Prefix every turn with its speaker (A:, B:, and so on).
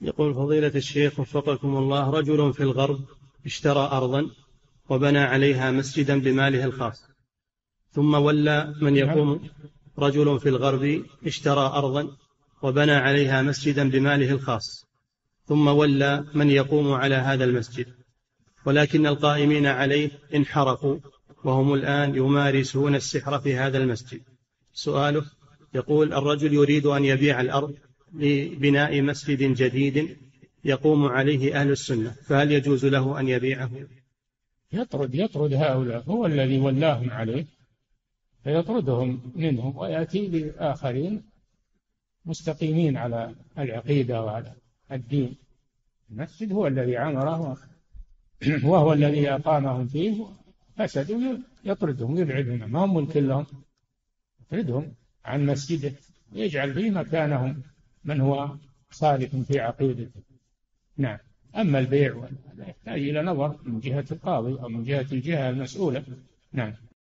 A: يقول فضيلة الشيخ وفقكم الله، رجل في الغرب اشترى أرضا وبنى عليها مسجدا بماله الخاص، ثم ولى من يقوم. رجل في الغرب اشترى أرضا وبنى عليها مسجدا بماله الخاص، ثم ولى من يقوم على هذا المسجد، ولكن القائمين عليه انحرفوا وهم الآن يمارسون السحر في هذا المسجد. سؤاله، يقول الرجل يريد أن يبيع الأرض لبناء مسجد جديد يقوم عليه أهل السنة، فهل يجوز له أن يبيعه؟
B: يطرد هؤلاء، هو الذي ولاهم عليه، فيطردهم منهم ويأتي بآخرين مستقيمين على العقيدة وعلى الدين. المسجد هو الذي عمره وهو الذي أقامهم فيه، فسدوا يطردهم يبعدهم، ما هم ملك لهم، يطردهم عن مسجده ويجعل فيه مكانهم من هو صالح في عقيدته. نعم. أما البيع يحتاج إلى نظر من جهة القاضي أو من جهة الجهة المسؤولة. نعم.